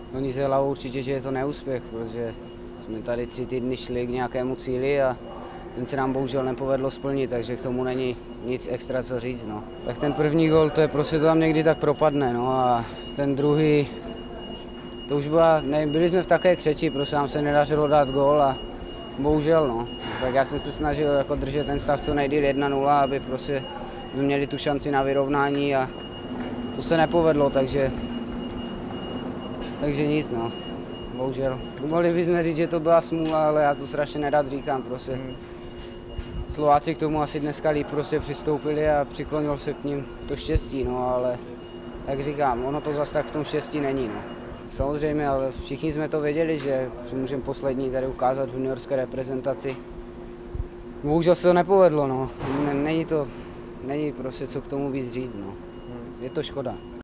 Oni se hlavou určitě, že je to neúspěch, protože jsme tady 3 týdny šli k nějakému cíli a ten se nám bohužel nepovedlo splnit, takže k tomu není nic extra co říct. No. Tak ten první gol, to je prostě to tam někdy tak propadne, no a ten druhý, to už byla, byli jsme v také křeči, prostě nám se nedařilo dát gol a bohužel, no. Tak já jsem se snažil jako držet ten stav co nejdýl 1-0, aby prostě jsme měli tu šanci na vyrovnání a to se nepovedlo, takže nic, no. Bohužel. Mohli bychom říct, že to byla smůla, ale já to strašně nerad říkám, prostě. Slováci k tomu asi dneska líp prostě přistoupili a přiklonil se k ním to štěstí, no, ale jak říkám, ono to zase tak v tom štěstí není, no. Samozřejmě, ale všichni jsme to věděli, že můžeme poslední tady ukázat v juniorské reprezentaci. Bohužel se to nepovedlo, no. Není prostě co k tomu víc říct, no. Je to škoda.